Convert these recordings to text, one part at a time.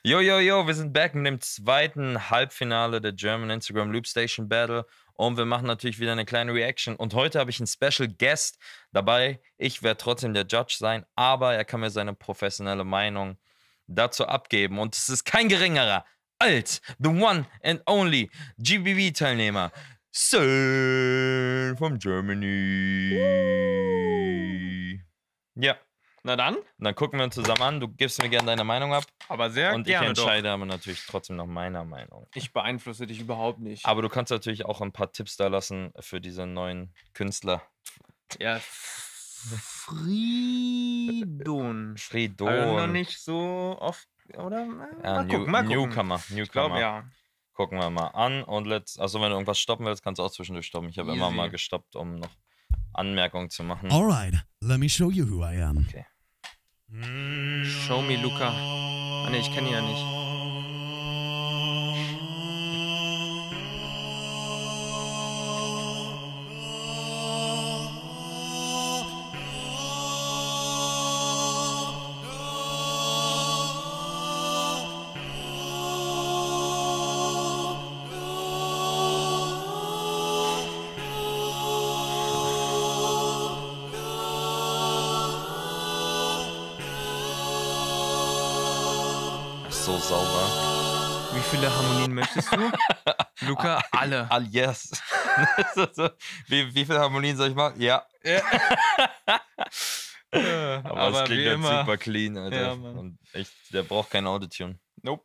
Yo, yo, yo, wir sind back in dem zweiten Halbfinale der German Instagram Loop Station Battle und wir machen natürlich wieder eine kleine Reaction und heute habe ich einen Special Guest dabei. Ich werde trotzdem der Judge sein, aber er kann mir seine professionelle Meinung dazu abgeben und es ist kein geringerer als the one and only GBV-Teilnehmer, Sir from Germany. Ja. Na dann gucken wir uns zusammen an. Du gibst mir gerne deine Meinung ab. Aber sehr und gerne. Und ich entscheide aber natürlich trotzdem nach meiner Meinung. Ich beeinflusse dich überhaupt nicht. Aber du kannst natürlich auch ein paar Tipps da lassen für diese neuen Künstler. Ja. Fridon. Fridon. Noch nicht so oft, oder? Ja, mal gucken. Newcomer. Ich glaube, ja. Gucken wir mal an und also wenn du irgendwas stoppen willst, kannst du auch zwischendurch stoppen. Ich habe immer mal gestoppt, um noch Anmerkungen zu machen. Alright, let me show you who I am. Okay. Show me Luca. Ah ne, ich kenne ihn ja nicht. So sauber. Wie viele Harmonien möchtest du? Luca, alle. Yes. Wie viele Harmonien soll ich machen? Ja. Aber es klingt halt super clean, Alter. Ja, und echt, der braucht kein Autotune. Nope.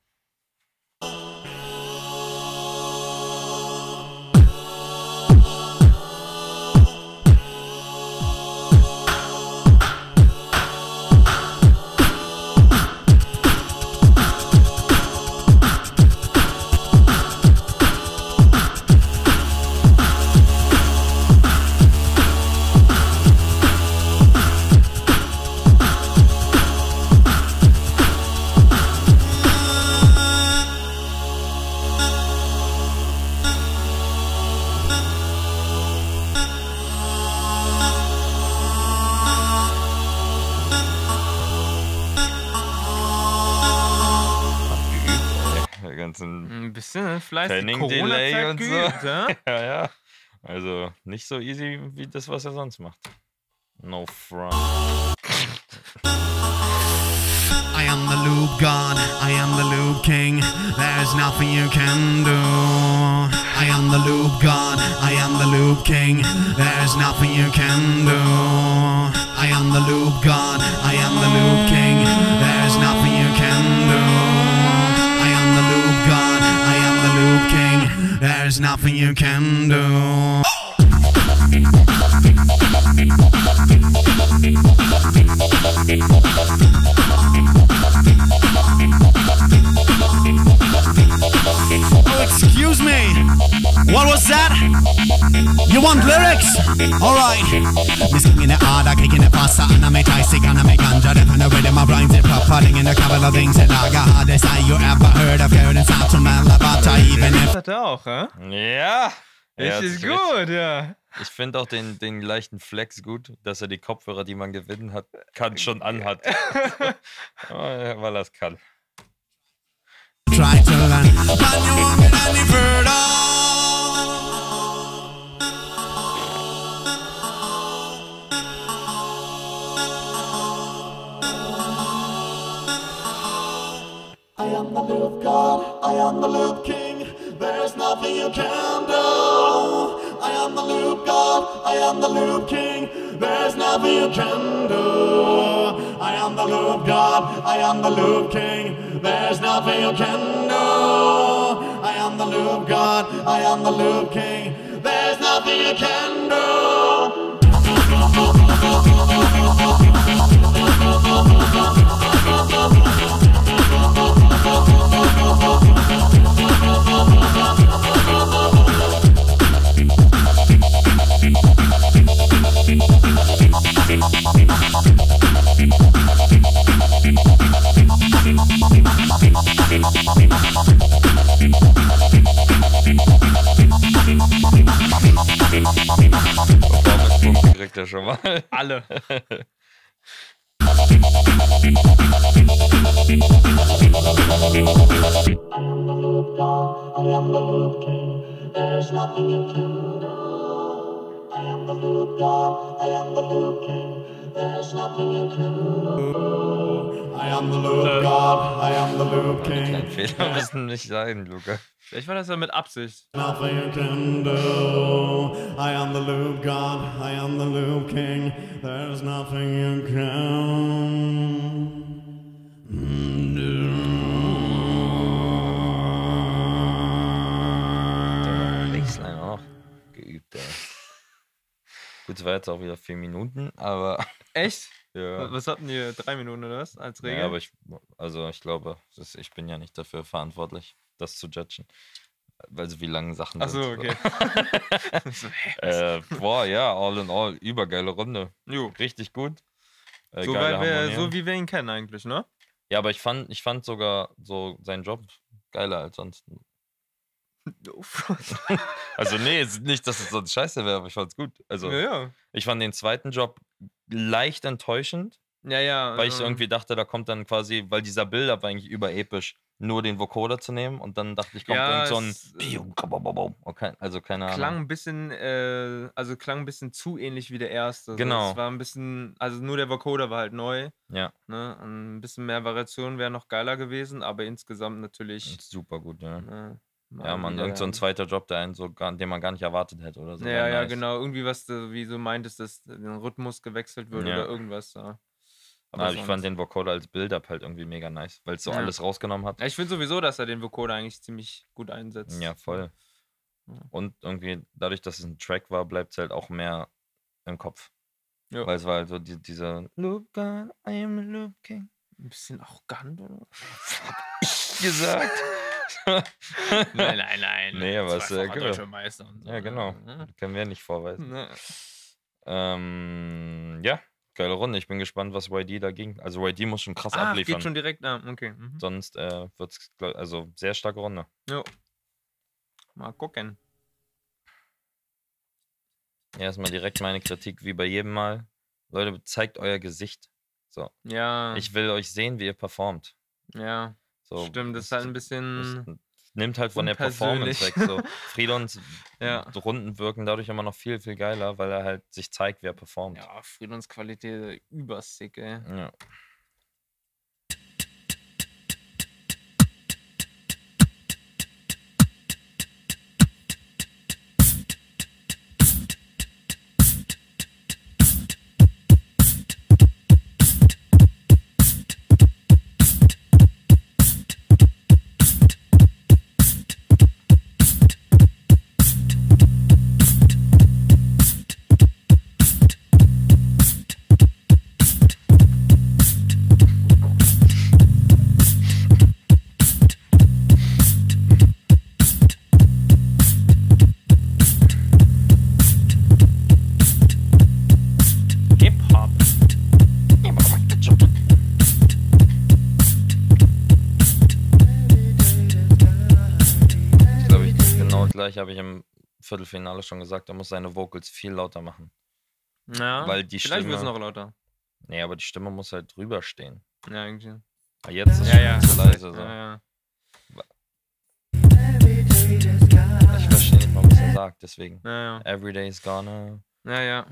Ein bisschen fleißig. Training-Delay und so. Ja? Ja. Also nicht so easy wie das, was er sonst macht. No front. I am the loop god, I am the loop king, there's nothing you can do. I am the loop god, I am the loop king, there's nothing you can do. I am the loop god, I am the loop king, there's nothing you can do. I am the loop god, I am the loop king, there's nothing you can do. Oh, excuse me. What was that? You want lyrics? Alright. Me singing it harder, kicking it faster, and I make icy, and I make ganja. Death in the rhythm, my rhymes it proper, in a couple of things that I got hardest I you ever heard of. Hearing it sound to man, Labata, even if. Das hat er auch, hä? Ja. Ist gut, ja. Ich finde auch den leichten Flex gut, dass er die Kopfhörer, die man gewinnen hat, schon anhat. Weil er es kann. Try to learn, but you won't get any further. I am the loop god, I am the loop king, there's nothing you can do. I am the loop god, I am the loop king, there's nothing you can do. I am the loop god, I am the loop king, there's nothing you can do. I am the loop god, I am the loop king, there's nothing you can do. Performance-Punkte kriegt er schon mal. I am the Loop God, I am the Loop King. Ein Fehler müssen nicht sein, Luca. Vielleicht war das ja mit Absicht. Nothing you can do. I am the Loop God, I am the Loop King. There's nothing you can Baseline auch noch geübt, ey. Gut, es war jetzt auch wieder 4 Minuten, aber Echt? ja. Was hatten die? 3 Minuten oder was? Als Regel? Ja, aber ich glaube, ich bin ja nicht dafür verantwortlich, das zu judgen. Weil so wie lange Sachen Achso, sind. okay. So, Boah, ja, all in all, übergeile Runde. Jo. Richtig gut. So, geile weil Harmonie. so wie wir ihn kennen eigentlich, ne? Ja, aber ich fand sogar so seinen Job geiler als sonst. Also nee, nicht, dass es sonst scheiße wäre, aber ich fand's gut. Also ja. ich fand den zweiten Job leicht enttäuschend, Ja. weil ich irgendwie dachte, da kommt dann quasi, weil dieser Build-up war eigentlich überepisch, nur den Vocoder zu nehmen und dann dachte ich, kommt Ja, irgend so ein okay, also keine Ahnung. klang ein bisschen zu ähnlich wie der erste. So, Genau. es war ein bisschen, also nur der Vocoder war halt neu. Ja, Ne? Ein bisschen mehr Variation wäre noch geiler gewesen, aber insgesamt natürlich. super gut, ja. Ne, Ja, man, irgend so ein zweiter Job, den man gar nicht erwartet hätte oder so. Ja, wär nice. genau. Irgendwie was du, wie du meintest, dass der Rhythmus gewechselt wird Ja. oder irgendwas da. Also ich fand den Vocoder als Build-up halt irgendwie mega nice, weil es so Ja. alles rausgenommen hat. Ja, ich finde sowieso, dass er den Vocoder eigentlich ziemlich gut einsetzt. Ja, voll. Ja. Und irgendwie, dadurch, dass es ein Track war, bleibt es halt auch mehr im Kopf. Ja. Weil es war halt so diese Loop God, I am a Loop King. Ein bisschen arrogant, oder? Gesagt. Nein. Nee, aber es ist Zweifacher gut. deutscher Meister und so. Ja, genau. Ne? Können wir nicht vorweisen. Ne. Ja, geile Runde. Ich bin gespannt, was YD da ging. Also YD muss schon krass abliefern. Geht schon direkt. Okay. Mhm. Sonst wird es, also sehr starke Runde. Jo. Mal gucken. Erstmal direkt meine Kritik, wie bei jedem Mal. Leute, zeigt euer Gesicht. So. Ja. Ich will euch sehen, wie ihr performt. Ja. So, Stimmt, das ist halt ein bisschen. das nimmt halt von der unpersönlich. Performance weg. So. Fridons Ja. Runden wirken dadurch immer noch viel, viel geiler, weil er halt sich zeigt, wie er performt. Ja, Friedensqualität übersick, ey. Ja. Hip-Hop. Ich glaube, genau gleich habe ich im Viertelfinale schon gesagt, er muss seine Vocals viel lauter machen. Ja. Weil die Vielleicht wird es Stimme- noch lauter. Nee, aber die Stimme muss halt drüber stehen. Ja, irgendwie. Aber jetzt ist Ja. es zu leise. So. Ja. Ich verstehe nicht mal, was er sagt, deswegen. Ja. Everyday is gonna. Ja.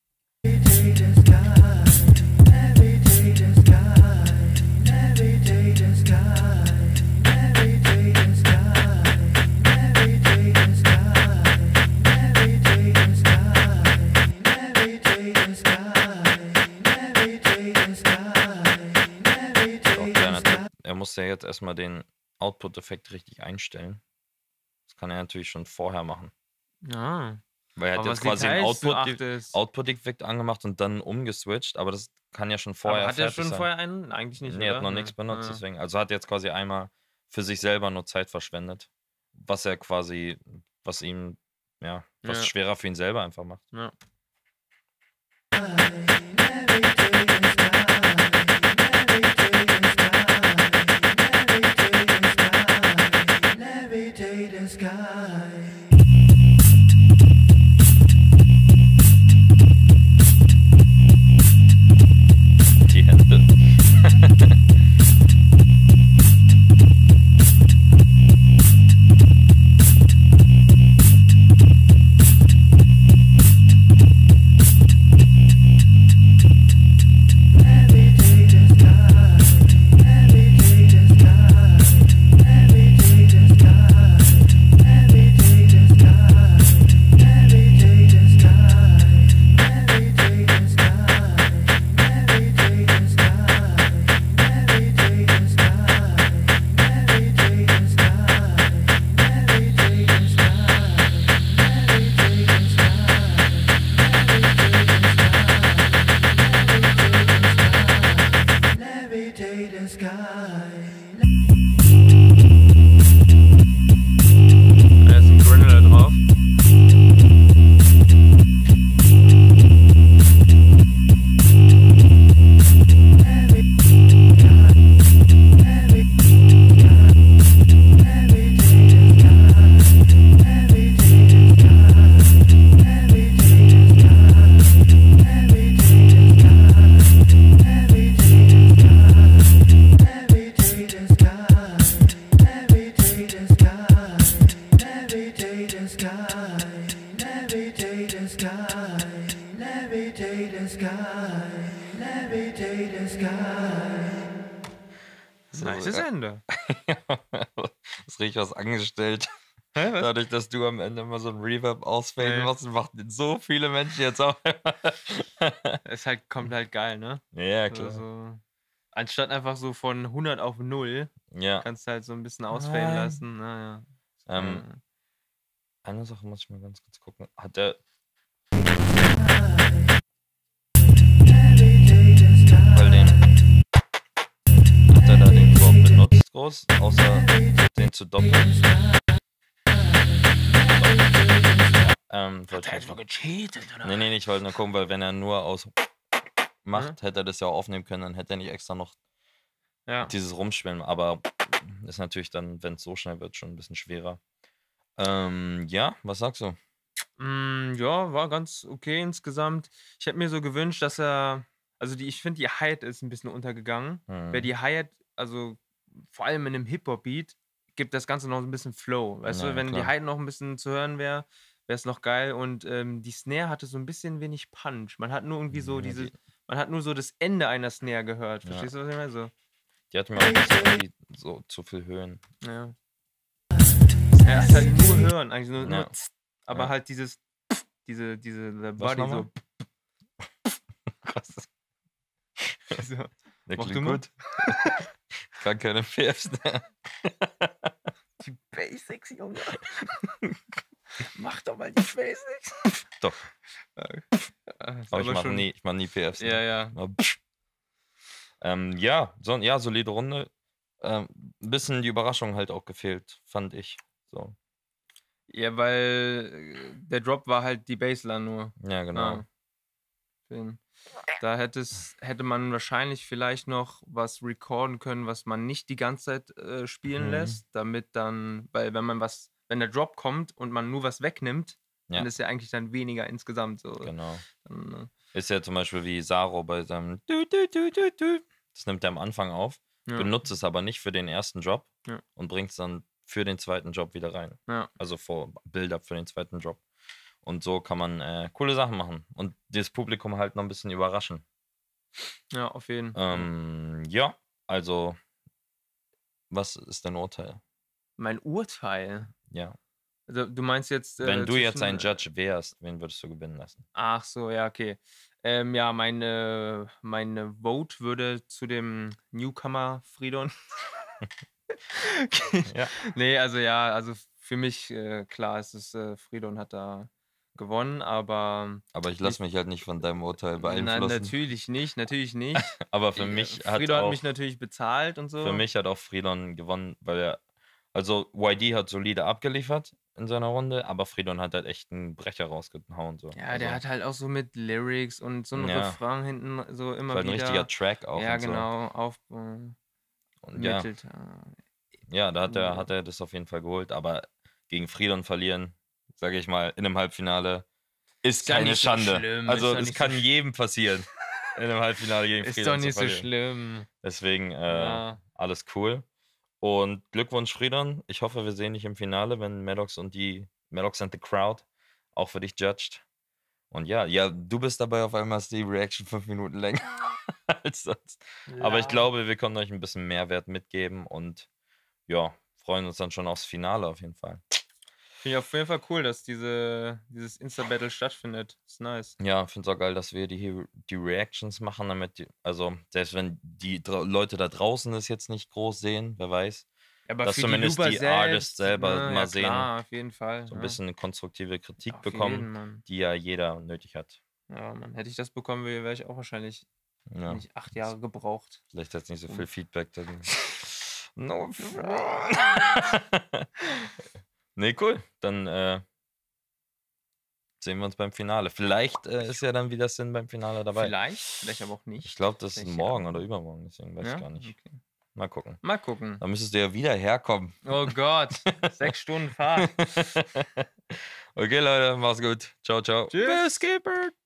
Auch kleiner Tipp. Er muss ja jetzt erstmal den Output-Effekt richtig einstellen. Das kann er natürlich schon vorher machen. Ja. Weil er hat Aber jetzt was quasi einen Details du achtest. Output-Effekt angemacht und dann umgeswitcht, aber das kann ja schon vorher Aber hat er fertig schon sein. vorher einen? Eigentlich nicht, Nee, er oder? hat noch nichts benutzt, Ja. deswegen. Also hat jetzt quasi einmal für sich selber nur Zeit verschwendet. Was er quasi, was ihm, ja, was Ja. schwerer für ihn selber einfach macht. Ja. Die Hände. Nice Ende. ist richtig was angestellt. Hä, was? Dadurch, dass du am Ende immer so ein Reverb ausfaden Ja. machst, machen so viele Menschen jetzt auch. Ist halt, kommt halt geil, ne? Ja, So, klar. so. Anstatt einfach so von 100 auf 0, Ja. kannst du halt so ein bisschen ausfaden Nein. lassen. Naja. Eine Sache muss ich mal ganz kurz gucken. Hat der. Weil den. Hat er da den überhaupt benutzt, groß? Außer den zu doppeln. Wollte ich einfach gecheatet, oder? Nee, ich wollte nur gucken, weil wenn er nur aus macht, hätte er das ja auch aufnehmen können, dann hätte er nicht extra noch Ja. dieses Rumspielen. Aber ist natürlich dann, wenn es so schnell wird, schon ein bisschen schwerer. Ja, was sagst du? Ja, war ganz okay insgesamt. Ich hätte mir so gewünscht, dass er, also ich finde, die Hi-Hat ist ein bisschen untergegangen. Wäre die Hi-Hat, also vor allem in einem Hip-Hop-Beat, gibt das Ganze noch ein bisschen Flow. Weißt Ja, du, wenn die klar. Hi-Hat noch ein bisschen zu hören wäre, wäre es noch geil. Und die Snare hatte so ein bisschen wenig Punch. Man hat nur irgendwie so Ja, man hat nur so das Ende einer Snare gehört. Ja. Verstehst du, was ich meine? So, Die hat mir auch ein bisschen irgendwie so zu viel Höhen. ja. Ja, ist halt nur hören, eigentlich nur, Ja. aber Ja. halt diese the Was Body nochmal? so. Krass. so. Der Mach klingt du mal. gut. Ich kann keine PFs. Die Basics, Junge. Mach doch mal die Basics. Doch. Ist Aber ich mach nie PFs. Ja, ja. Ja, solide Runde. Ein bisschen die Überraschung halt auch gefehlt, fand ich. So. Ja, weil der Drop war halt die Bassline nur. Ja, genau. Film. Da hätte man wahrscheinlich vielleicht noch was recorden können, was man nicht die ganze Zeit spielen lässt, damit dann, weil wenn der Drop kommt und man nur was wegnimmt, dann ist ja eigentlich dann weniger insgesamt so. Genau. Dann, Ist ja zum Beispiel wie Saro bei seinem Das nimmt er am Anfang auf, ja. benutzt es aber nicht für den ersten Drop Ja. und bringt es dann für den zweiten Job wieder rein. Ja. Also vor Build-up für den zweiten Job. Und so kann man coole Sachen machen und das Publikum halt noch ein bisschen überraschen. Ja, auf jeden Fall. Ja, also was ist dein Urteil? Mein Urteil. Ja. Also, du meinst jetzt. Wenn du jetzt ein zwischen, Judge wärst, wen würdest du gewinnen lassen? Ach so, ja, okay. Ja, meine Vote würde zu dem Newcomer Fridon. Ja. Nee, also für mich, klar, Fridon hat da gewonnen, aber Aber ich lasse mich halt nicht von deinem Urteil beeinflussen. natürlich nicht. Aber für mich hat Fridon hat auch, mich natürlich bezahlt und so. für mich hat auch Fridon gewonnen, weil also YD hat solide abgeliefert in seiner Runde, aber Fridon hat halt echt einen Brecher rausgehauen. So. Ja, also, der hat halt auch so mit Lyrics und so ein Ja. Refrain hinten so immer war ein wieder. richtiger Track auch. Ja, und genau, So. Und ja, mittelt. da hat er das auf jeden Fall geholt, aber gegen Fridon verlieren, sage ich mal, in einem Halbfinale ist ja keine nicht so Schande. schlimm, Also ist doch es nicht kann so jedem passieren, in einem Halbfinale gegen Ist Fridon doch nicht zu so verlieren. schlimm. Deswegen Ja. alles cool. Und Glückwunsch, Fridon. Ich hoffe, wir sehen dich im Finale, wenn Maddox and the Crowd auch für dich judged. Und ja, du bist dabei, auf einmal ist die Reaction 5 Minuten länger als sonst. Aber ich glaube, wir können euch ein bisschen Mehrwert mitgeben und ja, freuen uns dann schon aufs Finale auf jeden Fall. Finde ich auf jeden Fall cool, dass dieses Insta-Battle stattfindet. Ist nice. Ja, finde es auch geil, dass wir die Reactions machen, damit also selbst wenn die Leute da draußen das jetzt nicht groß sehen, wer weiß, Aber dass für zumindest Looper die Artists selber ne, mal ja, sehen, klar, auf jeden Fall. so ein ja. bisschen eine konstruktive Kritik Auf bekommen, jeden, Mann. die ja jeder nötig hat. Ja, Mann. Hätte ich das bekommen, wäre ich auch wahrscheinlich Ja, nicht 8 Jahre gebraucht. vielleicht hat es nicht so viel Feedback. Dann. No. Nee, cool. Dann sehen wir uns beim Finale. Vielleicht ist ja dann wieder Sinn beim Finale dabei. Vielleicht aber auch nicht. Ich glaube, das ist Vielleicht morgen ja. oder übermorgen, deswegen weiß Ja? ich gar nicht. Okay. Mal gucken. Mal gucken. Da müsstest du ja wieder herkommen. Oh Gott, 6 Stunden Fahrt. Okay, Leute, mach's gut. Ciao, ciao. Tschüss. Skipper.